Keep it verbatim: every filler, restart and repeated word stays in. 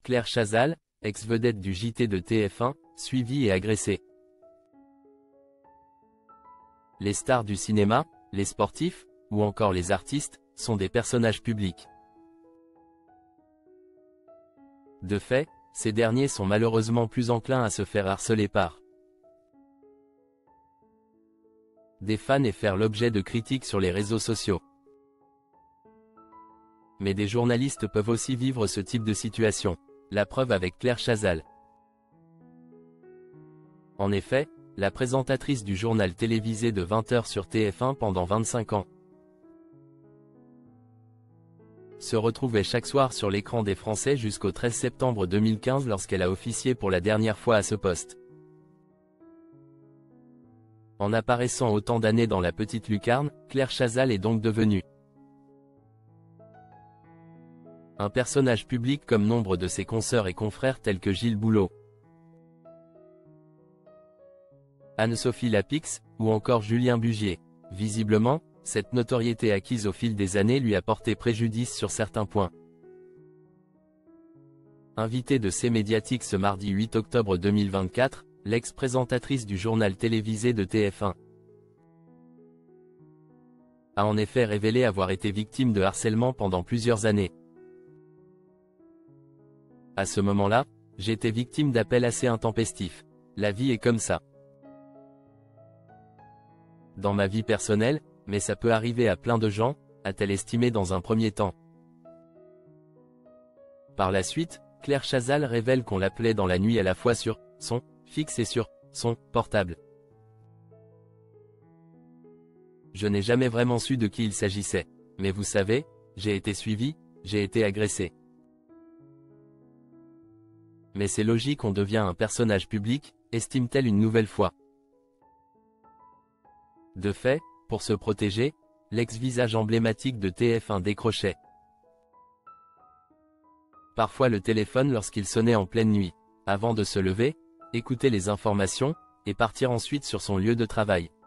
Claire Chazal, ex-vedette du J T de T F un, suivie et agressée. Les stars du cinéma, les sportifs, ou encore les artistes, sont des personnages publics. De fait, ces derniers sont malheureusement plus enclins à se faire harceler par des fans et faire l'objet de critiques sur les réseaux sociaux. Mais des journalistes peuvent aussi vivre ce type de situation. La preuve avec Claire Chazal. En effet, la présentatrice du journal télévisé de vingt heures sur T F un pendant vingt-cinq ans se retrouvait chaque soir sur l'écran des Français jusqu'au treize septembre deux mille quinze lorsqu'elle a officié pour la dernière fois à ce poste. En apparaissant autant d'années dans La Petite Lucarne, Claire Chazal est donc devenue un personnage public comme nombre de ses consoeurs et confrères tels que Gilles Boulot, Anne-Sophie Lapix, ou encore Julien Bugier. Visiblement, cette notoriété acquise au fil des années lui a porté préjudice sur certains points. Invitée de C Médiatique ce mardi huit octobre deux mille vingt-quatre, l'ex-présentatrice du journal télévisé de T F un a en effet révélé avoir été victime de harcèlement pendant plusieurs années. À ce moment-là, j'étais victime d'appels assez intempestifs. La vie est comme ça. Dans ma vie personnelle, mais ça peut arriver à plein de gens, a-t-elle estimé dans un premier temps. Par la suite, Claire Chazal révèle qu'on l'appelait dans la nuit à la fois sur son fixe et sur son portable. Je n'ai jamais vraiment su de qui il s'agissait. Mais vous savez, j'ai été suivi, j'ai été agressé. Mais c'est logique, on devient un personnage public, estime-t-elle une nouvelle fois. De fait, pour se protéger, l'ex-visage emblématique de T F un décrochait parfois le téléphone lorsqu'il sonnait en pleine nuit, avant de se lever, écouter les informations, et partir ensuite sur son lieu de travail.